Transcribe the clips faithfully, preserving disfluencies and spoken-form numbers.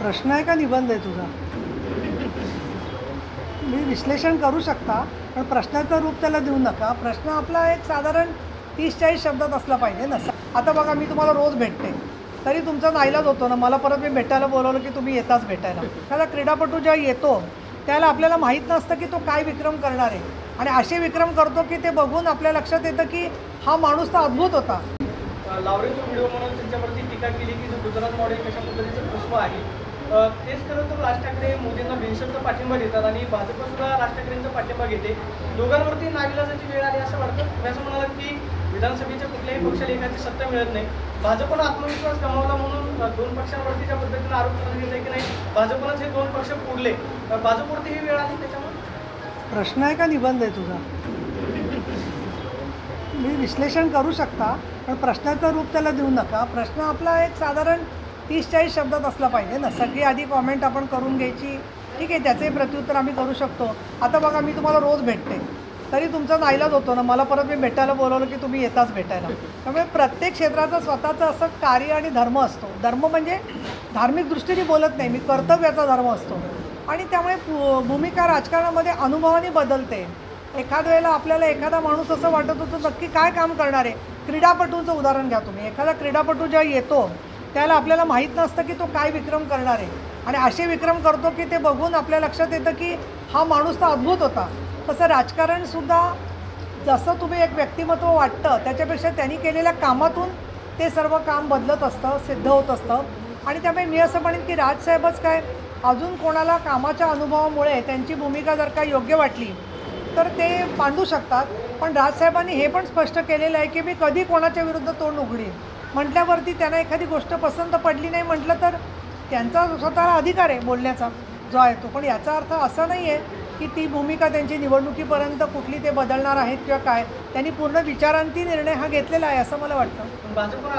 प्रश्न आहे का निबंध आहे तुझा? मी विश्लेषण करू शकता, पण प्रश्नाचं रूप त्याला देऊ नका. प्रश्न आपला एक साधारण तीस चाळीस शब्दात असला पाहिजे ना. आता बघा, मी तुम्हाला रोज भेटते तरी तुमचा नाईलाज होतो ना, मला परत मी भेटायला बोलवलं की तुम्ही येताच भेटायला. एखादा क्रीडापटू जेव्हा येतो त्याला आपल्याला माहीत नसतं की तो काय विक्रम करणार आहे, आणि असे विक्रम करतो की ते बघून आपल्या लक्षात येतं की हा माणूस तर अद्भुत होता. लावरेचा व्हिडिओ म्हणून त्यांच्यावरती टीका केली की जो गुजरात मॉडेल कशा पद्धतीचं पुष्प आहे. तेच खरं तर राज ठाकरे मोदींना बिनशर्त पाठिंबा देतात आणि भाजपसुद्धा राज ठाकरेंचा पाठिंबा घेते. दोघांवरती नाविलाजाची वेळ आली असं वाटतं. तुम्ही असं म्हणालात की विधानसभेच्या कुठल्याही पक्षाला एखादी सत्ता मिळत नाही, भाजपनं आत्मविश्वास गमावला म्हणून दोन पक्षांवरती ज्या पद्धतीनं आरोप करण्यात येत आहे की नाही भाजपनंच हे दोन पक्ष फोडले, भाजपवरती ही वेळ आली. त्याच्यामुळे प्रश्न आहे का निबंध आहे तुझा? मी विश्लेषण करू शकता, पण प्रश्नाचं रूप त्याला देऊ नका. प्रश्न आपला एक साधारण तीस चाळीस शब्दात असला पाहिजे ना. सगळी आधी कॉमेंट आपण करून घ्यायची, ठीक आहे, त्याचंही प्रत्युत्तर आम्ही करू शकतो. आता बघा, मी तुम्हाला रोज भेटते तरी तुमचा नाईलाज होतो ना, मला परत मी भेटायला बोलवलं की तुम्ही येताच भेटायला. त्यामुळे प्रत्येक क्षेत्राचं स्वतःचं असं कार्य आणि धर्म असतो. धर्म म्हणजे धार्मिक दृष्टीने बोलत नाही मी, कर्तव्याचा धर्म असतो. आणि त्यामुळे भूमिका राजकारणामध्ये अनुभवाने बदलते. एखाद्या वेळेला आपल्याला एखादा माणूस असं वाटत होतं नक्की काय काम करणार आहे. क्रीडापटूंचं उदाहरण घ्या तुम्ही. एखादा क्रीडापटू जेव्हा येतो त्याला आपल्याला माहीत नसतं की तो काय विक्रम करणार आहे, आणि असे विक्रम करतो की ते बघून आपल्या लक्षात येतं की हा माणूस तर अद्भुत होता. तसं राजकारणसुद्धा जसं तुम्ही एक व्यक्तिमत्व वाटतं त्याच्यापेक्षा त्यांनी केलेल्या कामातून ते सर्व काम बदलत असतं, सिद्ध होत असतं. आणि त्यामुळे मी असं म्हणेन की राजसाहेबच काय, अजून कोणाला कामाच्या अनुभवामुळे त्यांची भूमिका जर का योग्य वाटली तर ते मांडू शकतात. पण राजसाहेबांनी हे पण स्पष्ट केलेलं आहे की मी कधी कोणाच्या विरुद्ध तोंड उघडीन म्हटल्यावरती त्यांना एखादी गोष्ट पसंत पडली नाही म्हटलं तर त्यांचा स्वतःला अधिकार आहे बोलण्याचा जो आहे तो. पण याचा अर्थ असा नाही आहे की ती भूमिका त्यांची निवडणुकीपर्यंत कुठली ते बदलणार आहेत किंवा काय. त्यांनी पूर्ण विचारांती निर्णय हा घेतलेला आहे असं मला वाटतं.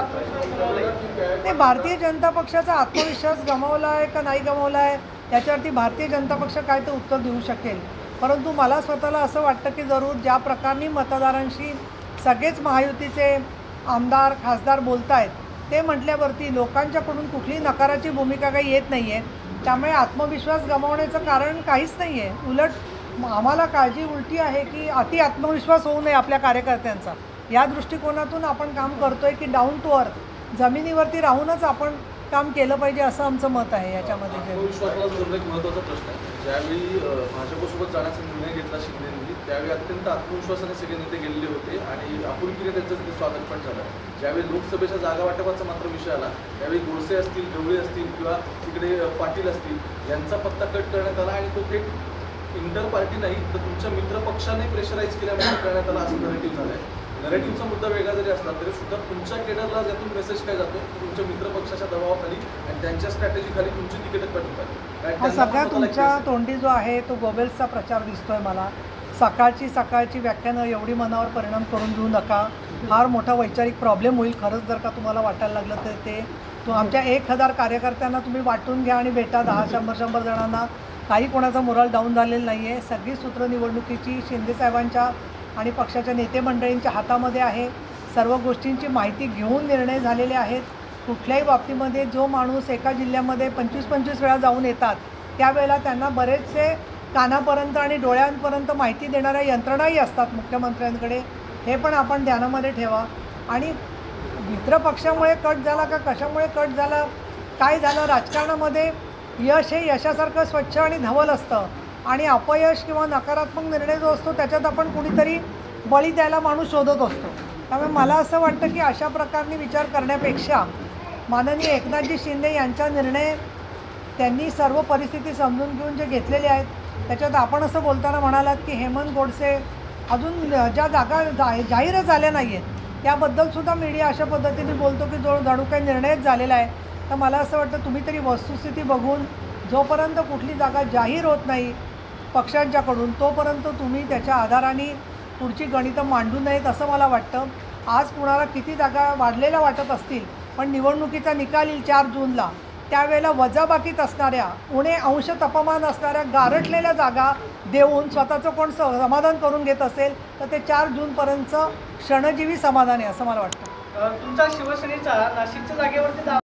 नाही, भारतीय जनता पक्षाचा आत्मविश्वास गमावला आहे का नाही गमावला आहे याच्यावरती भारतीय जनता पक्ष काय ते उत्तर देऊ शकेल. परंतु मला स्वतःला असं वाटतं की जरूर ज्या प्रकारे मतदारांशी सगळेच महायुतीचे आमदार खासदार बोलत आहेत ते म्हटल्यावरती लोकांच्याकडून कुठली नकाराची भूमिका काही येत नाही आहे. त्यामुळे आत्मविश्वास गमावण्याचं कारण काहीच नाही आहे. उलट आम्हाला काळजी उलटी आहे की अति आत्मविश्वास होऊ नये आपल्या कार्यकर्त्यांचा. या दृष्टिकोनातून आपण काम करतो आहे की डाऊन टू अर्थ जमिनीवरती राहूनच आपण काम केलं पाहिजे असं आमचं मत आहे याच्यामध्ये. आत्मविश्वासाला जोडणं एक महत्त्वाचा प्रश्न आहे. ज्यावेळी भाजपसोबत जाण्याचा निर्णय घेतला शिंदेंनी त्यावेळी अत्यंत आत्मविश्वासाने सगळे नेते गेलेले होते आणि आपुलकीने त्यांचं तिथे स्वागत पण झालं. ज्यावेळी लोकसभेच्या जागा वाटपाचा मात्र विषय आला त्यावेळी गोडसे असतील, ढवळे असतील किंवा तिकडे पाटील असतील यांचा पत्ता कट करण्यात आला आणि तो थेट इंटर पार्टी नाही तर तुमच्या मित्र पक्षाने प्रेशराईज केल्यामुळे करण्यात आला असं नरेटिव्ह झालं आहे. नरेटिव्हचा मुद्दा वेगळा जरी असला तरी सुद्धा तुमच्या केडरला ज्यातून मेसेज काय जातो तुमच्या मित्र पक्षाच्या दबावाखाली आणि त्यांच्या स्ट्रॅटेजीखाली तुमची तिकीट कट होतात. हा सगळ्या तुमच्या तोंडी जो आहे तो गोबेल्सचा प्रचार दिसतोय मला. सकाळची सकाळची व्याख्यानं एवढी मनावर परिणाम करून घेऊ नका. फार मोठा वैचारिक प्रॉब्लेम होईल खरंच जर का तुम्हाला वाटायला लागलं तर. ते तो आमच्या एक हजार कार्यकर्त्यांना तुम्ही वाटून घ्या आणि भेटा दहा शंभर शंभर जणांना. काही कोणाचा मोराल डाऊन झालेला नाही आहे. सगळी सूत्र निवडणुकीची शिंदेसाहेबांच्या आणि पक्षाच्या नेते मंडळींच्या हातामध्ये आहे. सर्व गोष्टींची माहिती घेऊन निर्णय झालेले आहेत. कुठल्याही बाबतीमध्ये जो माणूस एका जिल्ह्यामध्ये पंचवीस पंचवीस वेळा जाऊन येतात त्यावेळेला त्यांना बरेचसे कानापर्यंत आणि डोळ्यांपर्यंत माहिती देणाऱ्या यंत्रणाही असतात मुख्यमंत्र्यांकडे. हे पण आपण ध्यानामध्ये ठेवा. आणि मित्रपक्षामुळे कट झाला का कशामुळे कट झाला काय झालं, राजकारणामध्ये यश हे यशासारखं स्वच्छ आणि धवल असतं आणि अपयश किंवा नकारात्मक निर्णय जो असतो त्याच्यात आपण कुणीतरी बळी द्यायला माणूस शोधत असतो. त्यामुळे मला असं वाटतं की अशा प्रकारने विचार करण्यापेक्षा माननीय एकनाथजी शिंदे यांचा निर्णय त्यांनी सर्व परिस्थिती समजून घेऊन जे घेतलेले आहेत त्याच्यात आपण असं बोलताना म्हणालात की हेमंत गोडसे अजून ज्या जागा जा जाहीरच झाल्या नाही आहेत त्याबद्दलसुद्धा मीडिया अशा पद्धतीने बोलतो की जो जणू काही निर्णयच झालेला आहे. तर मला असं वाटतं तुम्ही तरी वस्तुस्थिती बघून जोपर्यंत कुठली जागा जाहीर होत नाही पक्षांच्याकडून तोपर्यंत तुम्ही त्याच्या आधाराने पुढची गणितं मांडू नयेत असं मला वाटतं. आज कुणाला किती जागा वाढलेल्या वाटत असतील पण निवडणुकीचा निकाल येईल चार जूनला त्यावेळेला वजाबाकीत असणाऱ्या उणे अंश तापमान असणाऱ्या गारठलेल्या जागा देऊन स्वतःचं कोण समाधान करून घेत असेल तर ते चार जूनपर्यंतचं क्षणजीवी समाधान आहे असं मला वाटतं. तुमचा शिवसेनेचा नाशिकच्या जागेवरती